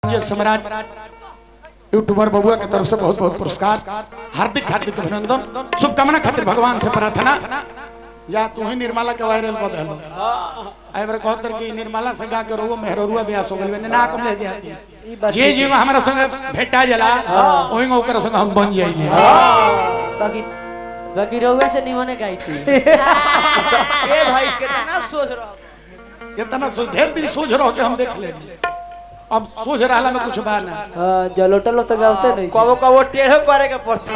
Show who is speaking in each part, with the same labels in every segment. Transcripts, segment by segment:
Speaker 1: सम्राट YouTuber बबुआ की तरफ से बहुत बहुत पुरस्कार, हार्दिक हार्दिक अभिनंदन, शुभकामना खातिर भगवान से प्रार्थना। जा तू ही निर्मला के वायरल कर देलो आई बार कहतर की निर्मला से गा के रोवो मेहरुआ ब्यास हो गेल ना कम ले जाती जे जे हमरा संग भेटा जला ओही ओकर संग हम बन जाइए।
Speaker 2: बाकी रोवे से निमने गाई थी ए
Speaker 3: भाई कितना सोच
Speaker 1: ढेर दिन सोच रहो कि हम देख ले अब सोच रहा में कुछ बा ना।
Speaker 2: हां जलोटलो तो गावते नहीं
Speaker 3: कबो कबो टेढ़ो करे के पड़ता।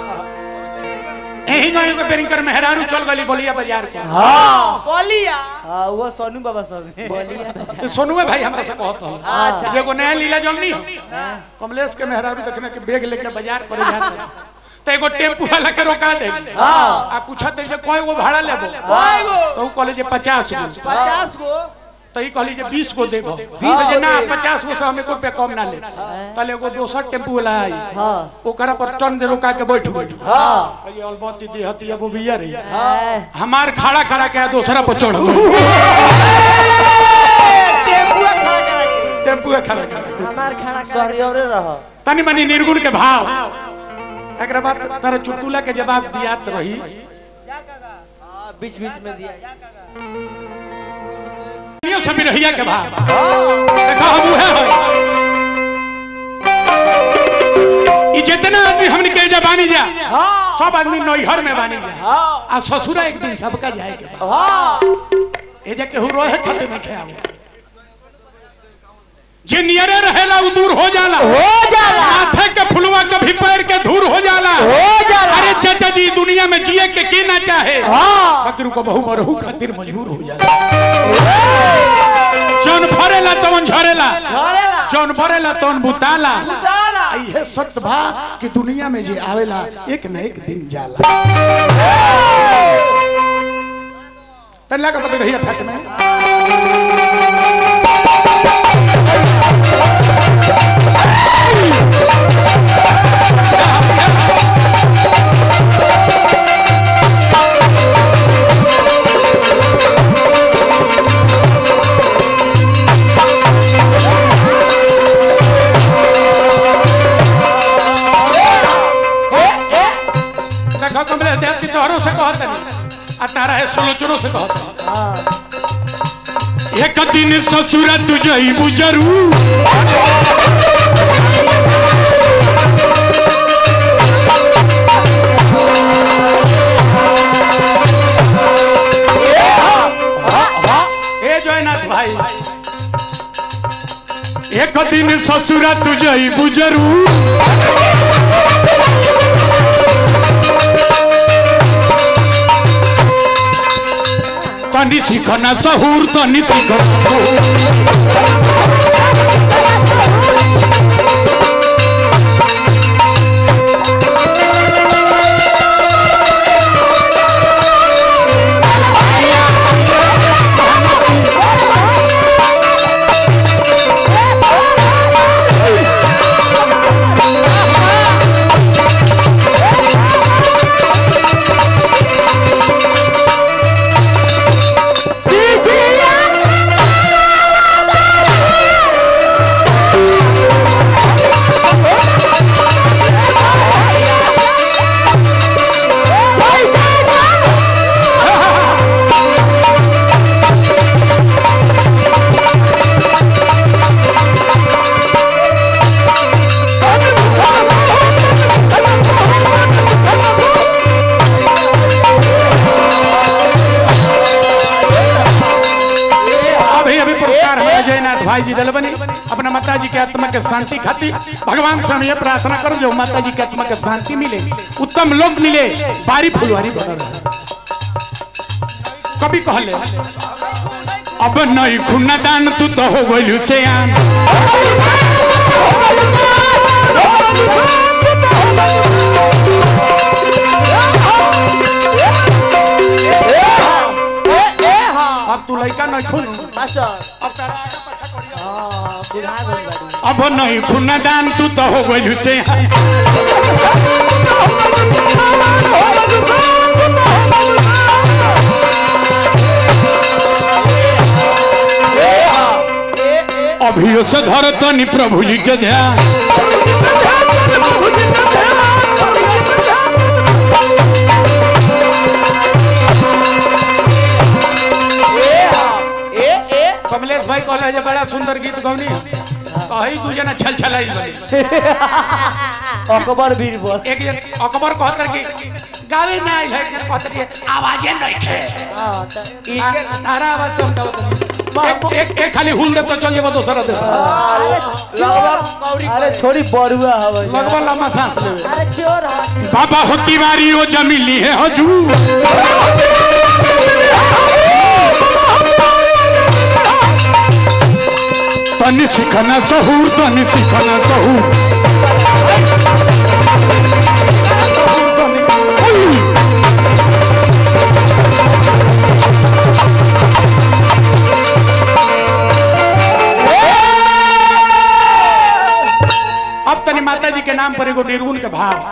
Speaker 1: एही गाय के पेरिंकर मेहरारू चल गली बोलिया बाजार के।
Speaker 3: हां बोलिया
Speaker 2: हां वो सोनू बाबा सब बोलिया बाजार
Speaker 1: सोनूए भाई हमरा से कहत हो
Speaker 2: अच्छा
Speaker 1: जेगो नया लीला जलनी हो कमलेश के मेहरारू देखने के बैग लेके बाजार पर जाते तो एगो टेम्पू वाला के रोका दे
Speaker 3: हां
Speaker 1: आ पूछत जे कोई गो भाड़ा लेबो
Speaker 3: कोई गो
Speaker 1: तो कहले जे 50
Speaker 3: गो
Speaker 1: तो ई कहली जे 20 गो देबो 20 जे ना 50 गो से हम 1 रुपया कम ना ले तले एगो दोसर टेम्पू वाला आई
Speaker 2: हां
Speaker 1: ओकरा पर टन दे रोका के बैठ गई
Speaker 3: हां
Speaker 1: ये अलबत्ती देहती अब बिया रही हमार खड़ा खड़ा के दूसरा पर चढ़ गई टेम्पू खड़ा करा
Speaker 2: हमार खड़ा सॉरी और रह
Speaker 1: तनी मनी निर्गुण के भाव एकरा बाद तारा चुटकुला के जवाब दियात रही
Speaker 3: बीच बीच में दिया
Speaker 1: यो सब रहिया के भाव देखो हम है ई जितना आदमी हमने के जबानी जा सब आदमी नैहर में बानी जा आ ससुरा एक दिन सबका जाए के
Speaker 3: हां
Speaker 1: ए जे केहू रोहे खातिर में खेआवे जे नियरे रहेला उ दूर हो जाला माथे के फुलवा कभी पैर के धूर हो जाला अरे चाचा जी दुनिया में जिए के की ना चाहे बकरू को बहु मरहु खातिर मजबूर हो जाला जौन भरेला तवन झरेला जौन भरेला तवन बुताला ये सत्य भा कि दुनिया में जे आवेला एक न एक दिन जाला तल्ला का तो रहिया फट में कमलेश देवती तोहरों से कहत नहीं आ तारा है सोलोचनों से कहत एक दिन ससुरा तू जइबू जरूर ए जयनाथ भाई एक दिन ससुरा तू जइबू जरूर तनी सीखना सहूर तनी सीखना भाई जी दल बनी अपना माता जी के आत्मा के शांति खातिर भगवान से हम ये प्रार्थना करो जो माता जी के आत्मा के शांति मिले, उत्तम लोक मिले, बारी फुलवारी बनल रहे। कभी कहले अब नहीं खुना दान तू तो हो गइलू से आन अब तू लइका नहीं खुन अब तारा अब नहीं खुना दान तू तो हो गइलू से अभियो से धरत तनी प्रभु जी के ध्यान। कमलेश भाई कहले जे बड़ा सुंदर गीत गौनी कही तू जना छल छलाई बनी
Speaker 2: अकबर बीरबल
Speaker 1: एक जन अकबर कहतर कि गावे ना है जन कहतर कि आवाजे नहीं है तारा आवाज से उठाओ एक खाली हुल दे तो चल जेबो दोसरा देश
Speaker 2: अरे छोड़ी बरुआ हवे
Speaker 1: लगभग लंबा सांस लेवे
Speaker 2: अरे चोर हवा
Speaker 1: बाबा होती बारी ओ जमीली है हजूर तनी सिखना सहूर तनी सिखना सहूर अब तनी माता जी के नाम पर एगो निर्गुण के भाव